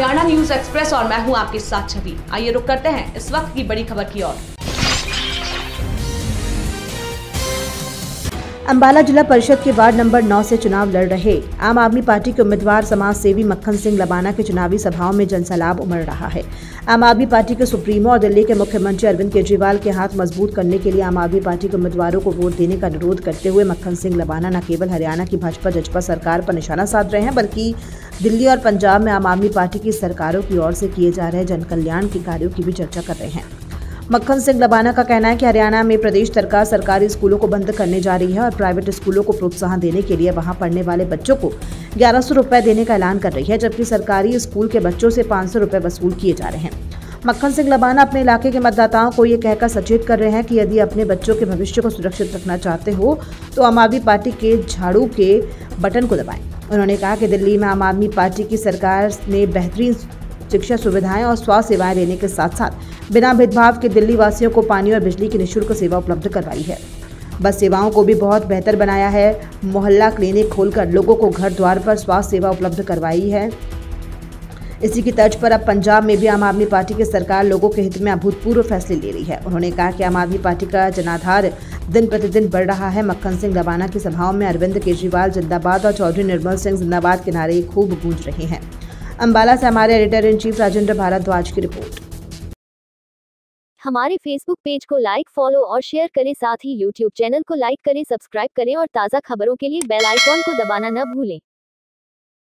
Haryana news express और मैं हूं आपके साथ छवि। आइए रुक करते हैं इस वक्त की बड़ी खबर की ओर। अंबाला जिला परिषद के वार्ड नंबर 9 से चुनाव लड़ रहे आम आदमी पार्टी के उम्मीदवार समाज सेवी मक्खन सिंह लबाना के चुनावी सभाओं में जनसैलाब उमड़ रहा है। आम आदमी पार्टी के सुप्रीमो और दिल्ली के मुख्यमंत्री अरविंद केजरीवाल के हाथ मजबूत करने के लिए आम आदमी पार्टी के उम्मीदवारों को वोट देने का अनुरोध करते हुए मक्खन सिंह लबाना न केवल हरियाणा की भाजपा जजपा सरकार पर निशाना साध रहे हैं, बल्कि दिल्ली और पंजाब में आम आदमी पार्टी की सरकारों की ओर से किए जा रहे जन कल्याण के कार्यों की भी चर्चा कर रहे हैं। मक्खन सिंह लबाना का कहना है कि हरियाणा में प्रदेश सरकार सरकारी स्कूलों को बंद करने जा रही है और प्राइवेट स्कूलों को प्रोत्साहन देने के लिए वहां पढ़ने वाले बच्चों को 1100 रुपए देने का ऐलान कर रही है, जबकि सरकारी स्कूल के बच्चों से 500 रुपए वसूल किए जा रहे हैं। मक्खन सिंह लबाना अपने इलाके के मतदाताओं को ये कहकर सचेत कर रहे हैं कि यदि अपने बच्चों के भविष्य को सुरक्षित रखना चाहते हो तो आम आदमी पार्टी के झाड़ू के बटन को दबाएं। उन्होंने कहा कि दिल्ली में आम आदमी पार्टी की सरकार ने बेहतरीन शिक्षा सुविधाएं और स्वास्थ्य सेवाएं देने के साथ साथ बिना भेदभाव के दिल्ली वासियों को पानी और बिजली की निःशुल्क सेवा उपलब्ध करवाई है। बस सेवाओं को भी बहुत बेहतर बनाया है। मोहल्ला क्लिनिक खोलकर लोगों को घर द्वार पर स्वास्थ्य सेवा उपलब्ध करवाई है। इसी की तर्ज पर अब पंजाब में भी आम आदमी पार्टी की सरकार लोगों के हित में अभूतपूर्व फैसले ले रही है। उन्होंने कहा कि आम आदमी पार्टी का जनाधार दिन प्रतिदिन बढ़ रहा है। मक्खन सिंह लबाना की सभाओं में अरविंद केजरीवाल जिंदाबाद और चौधरी निर्मल सिंह जिंदाबाद के नारे खूब गूंज रहे हैं। अंबाला से हमारे editor in chief Rajendra Bhardwaj की रिपोर्ट। हमारे फेसबुक पेज को लाइक, फॉलो और शेयर करें, साथ ही यूट्यूब चैनल को लाइक करें, सब्सक्राइब करें और ताज़ा खबरों के लिए बेल आइकॉन को दबाना न भूलें।